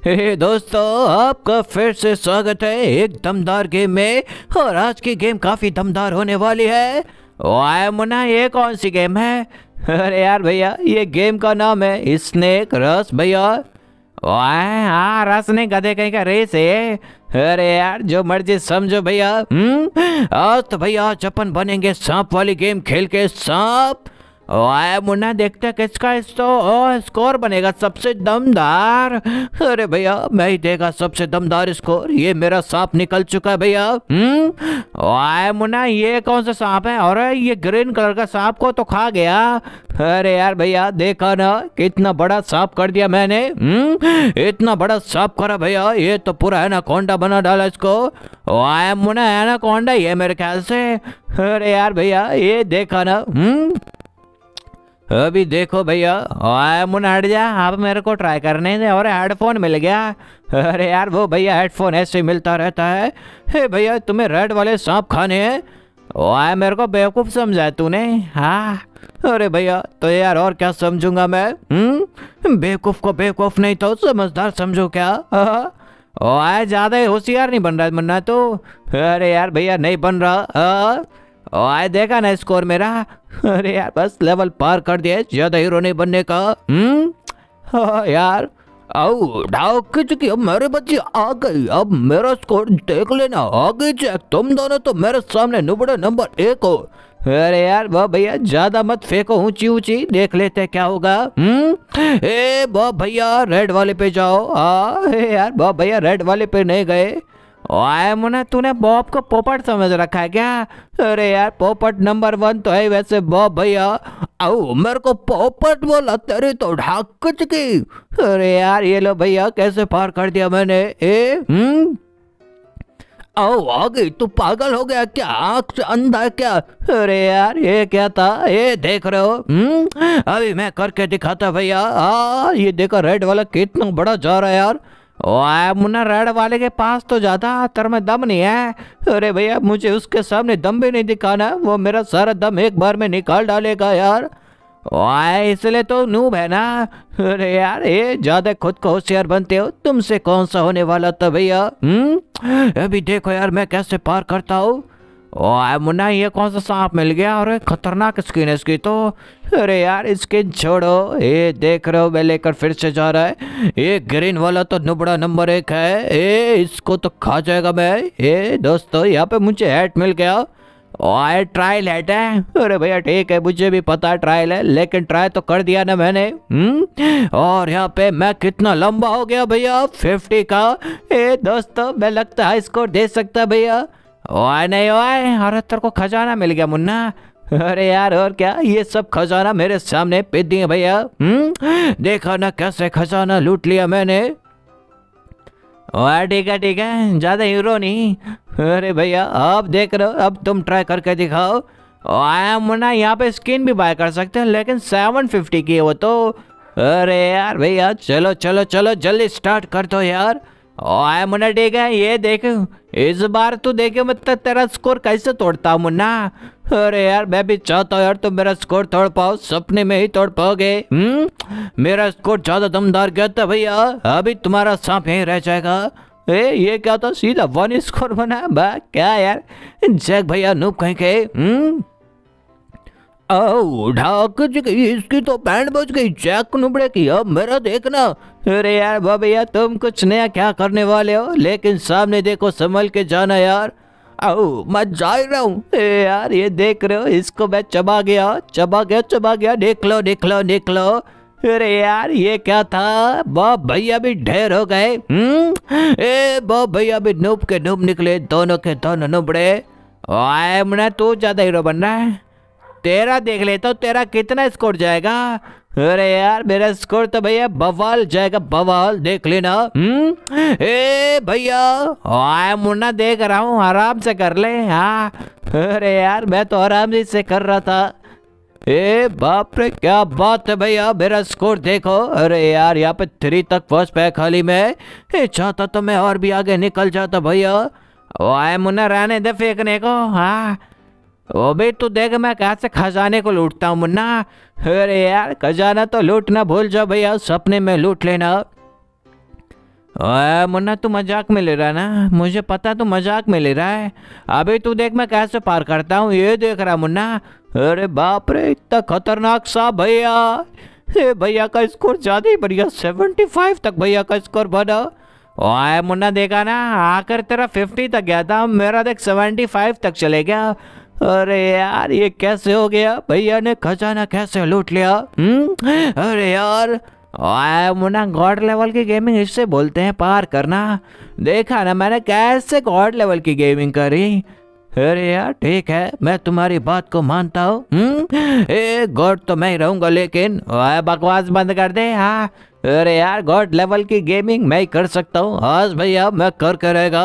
हे दोस्तों, आपका फिर से स्वागत है एक दमदार गेम में। और आज की गेम काफी दमदार होने वाली है। वाह मुन्ना, ये कौन सी गेम है? अरे यार भैया, ये गेम का नाम है स्नेक रस भैया। वाह हाँ, रस नहीं, गधे कहीं का रेस है। अरे यार जो मर्जी समझो भैया। आज तो भैया आज अपन बनेंगे सांप वाली गेम खेल के सांप। वाह मुन्ना, देखते हैं किसका स्कोर बनेगा सबसे दमदार। अरे भैया मैं ही देगा सबसे दमदार स्कोर। ये मेरा सांप निकल चुका है भैया। वाह मुन्ना, ये कौन सा सांप है? और ये ग्रीन कलर का सांप को तो खा गया। अरे यार भैया देखा ना, कितना बड़ा सांप कर दिया मैंने। इतना बड़ा सांप करा भैया, ये तो पूरा एनाकोंडा बना डाला इसको। वाह मुन्ना, एनाकोंडा ये मेरे ख्याल से। अरे यार भैया ये देखा ना। अभी देखो भैया, आया मुन्ना हट जा, आप मेरे को ट्राई करने दे। और हेडफोन मिल गया। अरे यार वो भैया हेडफोन ऐसे ही मिलता रहता है। हे भैया तुम्हें रेड वाले सांप खाने हैं? आया मेरे को बेवकूफ़ समझा है तूने? हाँ अरे भैया तो यार और क्या समझूंगा मैं? बेवकूफ़ को बेवकूफ़ नहीं तो समझदार समझो क्या? आया ज़्यादा ही होशियार नहीं बन रहा है मुन्ना तो। अरे यार भैया नहीं बन रहा। आए देखा ना स्कोर मेरा। अरे यार बस लेवल पार कर दिया, ज्यादा हीरो नहीं बनने का। हाँ यार आओ ढाओ की अब मेरे बच्ची आ गई। अब मेरा स्कोर देख लेना, आगे चेक। तुम दोनों तो मेरे सामने नुबड़े नंबर 1 हो। अरे यार वाह भैया ज्यादा मत फेंको ऊंची ऊंची, देख लेते क्या होगा। ए वाह भैया रेड वाले पे जाओ। यार वाह भैया रेड वाले पे नहीं गए। ओए मुन्ना, तूने बॉब को पोपट समझ रखा है क्या? अरे यार पोपट नंबर 1 तो है वैसे बॉब भैया। आओ मेरे को पोपट बोला, तेरी तो ढाक की। अरे यार ये लो भैया कैसे पार कर दिया मैंने। आओ आ गई। तू पागल हो गया क्या? आँख से अंधा है क्या? अरे यार ये क्या था? ये देख रहे हो? अभी मैं करके दिखाता भैया। ये देखो रेड वाला कितना बड़ा जा रहा है यार। ओए मुन्ना, रेड वाले के पास तो ज्यादा तर में दम नहीं है। अरे भैया मुझे उसके सामने दम भी नहीं दिखाना, वो मेरा सारा दम एक बार में निकाल डालेगा यार। ओए इसलिए तो नूब है ना। अरे यार ये ज्यादा खुद को होशियार बनते हो, तुमसे कौन सा होने वाला था भैया। अभी देखो यार मैं कैसे पार करता हूँ। ओए मुन्ना, ये कौन सा सांप मिल गया? और खतरनाक स्किन है इसकी तो। अरे यार स्किन छोड़ो, ये देख रहे हो मैं लेकर फिर से जा रहा है। ये ग्रीन वाला तो नुबड़ा नंबर 1 है। इसको तो खा जाएगा मैं। दोस्तों यहाँ पे मुझे हैट मिल गया। ओए ट्रायल हैट है। अरे भैया ठीक है, मुझे भी पता ट्रायल है, लेकिन ट्राई तो कर दिया ना मैंने। और यहाँ पे मैं कितना लंबा हो गया भैया, 50 का। दोस्तों मैं लगता है स्कोर दे सकता भैया। ओए नहीं ओए, अरे तेरे को खजाना मिल गया मुन्ना। अरे यार और क्या, ये सब खजाना मेरे सामने पीट दिए भैया। देखा ना कैसे खजाना लूट लिया मैंने। ओए ठीक है ज्यादा हीरो नहीं। अरे भैया आप देख रहे हो, अब तुम ट्राई करके दिखाओ। ओए मुन्ना, यहाँ पे स्किन भी बाय कर सकते हैं, लेकिन 750 की है वो तो। अरे यार भैया चलो चलो चलो जल्दी स्टार्ट कर दो यार। ओए मुन्ना ठीक है, ये देख इस बार तू देखे मतलब तेरा स्कोर कैसे तोड़ता हूँ मुन्ना। अरे यार मैं भी चाहता हूँ यार तुम मेरा स्कोर तोड़ पाओ, सपने में ही तोड़ पाओगे। मेरा स्कोर ज्यादा दमदार गया था भैया, अभी तुम्हारा सांप यहीं रह जाएगा। ये क्या था, सीधा 1 स्कोर बना बा क्या यार। जैक भैया नूब कहीं के। ढाक गई, इसकी तो बैंड बज गई जैक नुबड़े की। अब मेरा देखना। अरे यार भैया तुम कुछ नया क्या करने वाले हो, लेकिन सामने देखो संभल के जाना यार। आओ मैं जा रहा हूँ। यार ये देख रहे हो, इसको मैं चबा गया। देख लो। अरे यार ये क्या था, बॉब भैया भी ढेर हो गए। बॉब भैया भी नूब के नूब निकले, दोनों के दोनों नुबड़े। आए मुन्ना तू ज्यादा हीरो बन रहा है, तेरा देख लेता हूँ तेरा कितना स्कोर जाएगा। अरे यार मेरा स्कोर तो भैया बवाल जाएगा, बवाल देख लेना। भैया आए मुन्ना देख रहा हूँ, आराम से कर ले। हाँ अरे यार मैं तो आराम से कर रहा था। बाप रे क्या बात है भैया, मेरा स्कोर देखो। अरे यार यहाँ पे 3 तक फर्स्ट पे खाली में। चाहता तो मैं और भी आगे निकल जाता भैया। आए मुन्ना रहने दे फेंकने को। हाँ वो भी तू देख मैं कहाँ से खजाने को लूटता हूँ मुन्ना। अरे यार खजाना तो लूटना भूल जाओ भैया, सपने में लूट लेना। ओए मुन्ना, तू मजाक में ले रहा है ना, मुझे पता तू मजाक में ले रहा है। अभी तू देख मैं कैसे पार करता हूँ, ये देख रहा मुन्ना। अरे बाप रे, इतना खतरनाक सा भैया। भैया का स्कोर ज्यादा ही बढ़िया, 75 तक भैया का स्कोर बना। ओए मुन्ना, देखा ना, आकर तेरा 50 तक गया था, मेरा देख 75 तक चले गया। अरे यार ये कैसे हो गया, भैया ने खजाना कैसे लूट लिया। अरे यार, ओए मुन्ना, गॉड लेवल की गेमिंग इससे बोलते हैं पार करना। देखा ना मैंने कैसे गॉड लेवल की गेमिंग करी। अरे यार ठीक है, मैं तुम्हारी बात को मानता हूँ। ए गॉड तो मैं ही रहूंगा, लेकिन ओए बकवास बंद कर दे। हाँ, अरे यार गॉड लेवल की गेमिंग मैं ही कर सकता हूँ। हाँ भैया, मैं कर करेगा।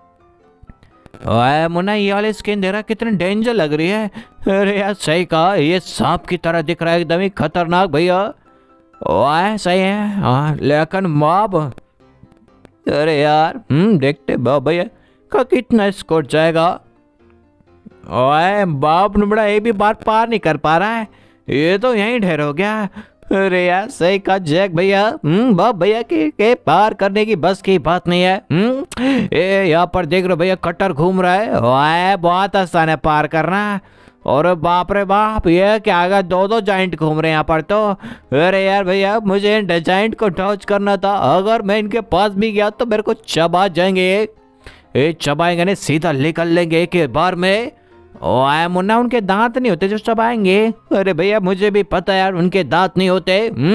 ओए मुन्ना, ये वाली स्किन दे रहा, कितनी डेंजर लग रही है। अरे यार सही कहा, ये सांप की तरह दिख रहा है, एकदम ही खतरनाक भैया। ओए सही है, हाँ लेकिन मॉब। अरे यार देखते भैया का कितना स्कोर जाएगा। ओए बाप नुबड़ा, ये भी बार पार नहीं कर पा रहा है, ये तो यहीं ढेर हो गया। अरे यार सही कहा जैक भैया, बाप भैया के पार करने की बस की बात नहीं है। ये यहाँ पर देख रहे भैया, कटर घूम रहा है। ओए बहुत आसान है पार करना। और बाप रे बाप, ये क्या आगा दो दो जाइंट घूम रहे हैं यहाँ पर तो। अरे यार भैया, मुझे इन जाइंट को टॉच करना था, अगर मैं इनके पास भी गया तो मेरे को चबा जाएंगे। ये चबाएंगे नहीं, सीधा निकल लेंगे एक बार में। ओए मुन्ना, उनके दांत नहीं होते जो चबाएंगे। अरे भैया मुझे भी पता है यार, उनके दांत नहीं होते।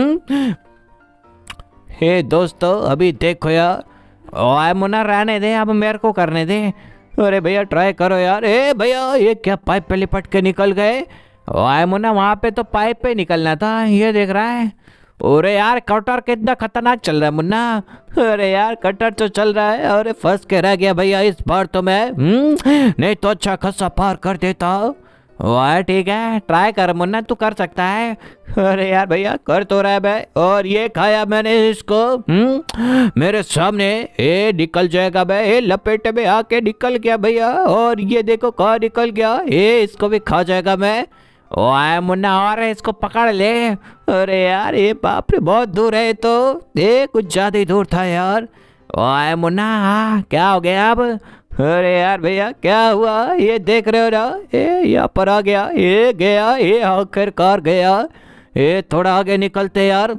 हे दोस्तों, अभी देखो यार। ओए मुन्ना, रहने दे, अब मेरे को करने दे। अरे भैया ट्राई करो यार। ए भैया, ये क्या पाइप पे लिपट के निकल गए। ओए मुन्ना, वहां पे तो पाइप पे निकलना था, ये देख रहा है। अरे यार कटर कितना खतरनाक चल रहा है मुन्ना। अरे यार कटर तो चल रहा है, अरे फंस के रह गया भैया इस बार तो मैं। नहीं तो अच्छा खासा पार कर देता। वाह ठीक है, ट्राई कर मुन्ना, तू कर सकता है। अरे यार भैया कर तो रहा है भाई। और ये खाया मैंने इसको, मेरे सामने ये निकल जाएगा भाई, ये लपेटे में आके निकल गया भैया। और ये देखो कहाँ निकल गया, ये इसको भी खा जाएगा मैं। ओए मुन्ना, और इसको पकड़ ले। अरे यार ये बाप रे, बहुत दूर है तो, ये कुछ ज्यादा ही दूर था यार। ओए मुन्ना, क्या हो गया अब। अरे यार भैया क्या हुआ, ये देख रहे हो ना, ये यहाँ पर आ गया, ये गया, ये आखिरकार गया। ये थोड़ा आगे निकलते यार।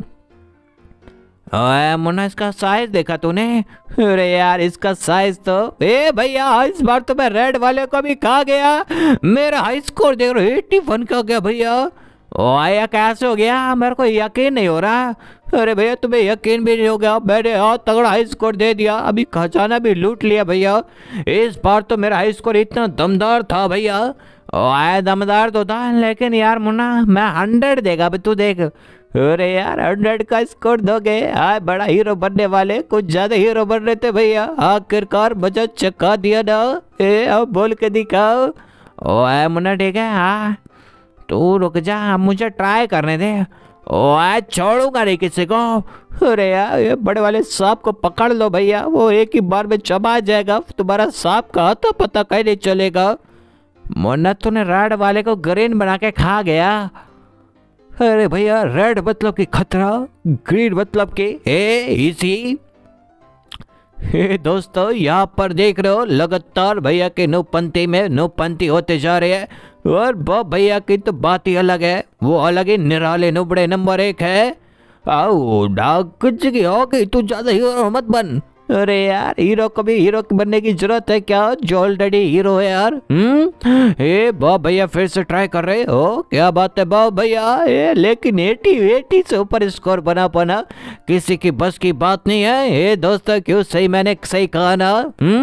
ओए मुन्ना, इसका साइज देखा तूने। अरे यार इसका साइज तो, ए भैया इस बार तो मैं रेड वाले को भी खा गया। मेरा हाई स्कोर देख रहे हो, 81 का गया भैया। ओए कैसे हो गया, मेरे को यकीन नहीं हो रहा। अरे भैया तुम्हें यकीन भी नहीं हो गया, मैंने और तगड़ा हाई स्कोर दे दिया, अभी खजाना भी लूट लिया भैया। इस बार तो मेरा हाई स्कोर इतना दमदार था भैया। ओए दमदार तो था, लेकिन यार मुन्ना मैं 100 देगा अभी, तू देख। अरे यार 100 का स्कोर दोगे, आए बड़ा हीरो बनने वाले, कुछ ज्यादा हीरो बन रहे थे भैया, आखिरकार मजा चका दिया ना। अब बोल के दिखाओ। ओए मुन्ना ठीक है, हाँ तू रुक जा, अब मुझे ट्राई करने दे। ओए छोड़ूंगा नहीं किसी को। अरे यार ये बड़े वाले सांप को पकड़ लो भैया, वो एक ही बार में चबा जाएगा, तुम्हारा सांप का आता पता कहीं नहीं चलेगा। मुन्ना तूने रेड वाले को ग्रीन बना के खा गया। अरे भैया रेड मतलब कि खतरा, ग्रीन मतलब कि इसी। हे दोस्तों, यहाँ पर देख रहे हो लगातार भैया के नौपंथी में नौपंथी होते जा रहे हैं। और बाप भैया की तो बात ही अलग है, वो अलग ही निराले नुबड़े नंबर 1 है। आओ डाक कुछ की हो गई, तू ज्यादा हीरो मत बन। अरे यार हीरो को भी हीरो बनने की जरूरत है क्या, जो ऑलरेडी हीरो है यार। ए बाप भैया फिर से ट्राई कर रहे हो, क्या बात है बाप भैया। लेकिन 80 से ऊपर स्कोर बना पाना किसी की बस की बात नहीं है। ये दोस्तों क्यों सही, मैंने सही कहा ना।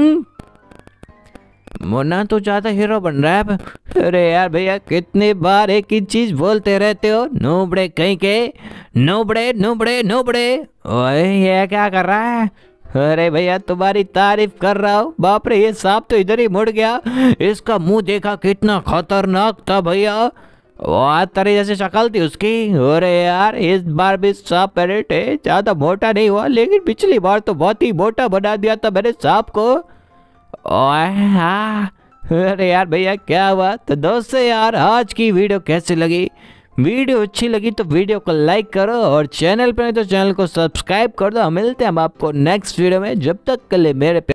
मुन्ना तू ज्यादा हीरो बन रहा है। अरे यार भैया कितनी बार एक ही चीज बोलते रहते हो, नूबड़े कहीं के, नूबड़े नूबड़े नूबड़े। ओए ये क्या कर रहा है। अरे भैया तुम्हारी तारीफ कर रहा हूँ। बाप रे ये सांप तो इधर ही मुड़ गया, इसका मुंह देखा कितना खतरनाक था भैया, वाह तरह जैसे शक्ल थी उसकी। अरे यार इस बार भी सांप पैरेट है, ज्यादा मोटा नहीं हुआ, लेकिन पिछली बार तो बहुत ही मोटा बना दिया था मैंने सांप को। हाँ अरे यार भैया क्या हुआ। तो दोस्तों यार आज की वीडियो कैसी लगी वीडियो अच्छी लगी तो वीडियो को लाइक करो और चैनल पर नहीं तो चैनल को सब्सक्राइब कर दो। मिलते हैं हम आपको नेक्स्ट वीडियो में, जब तक के लिए मेरे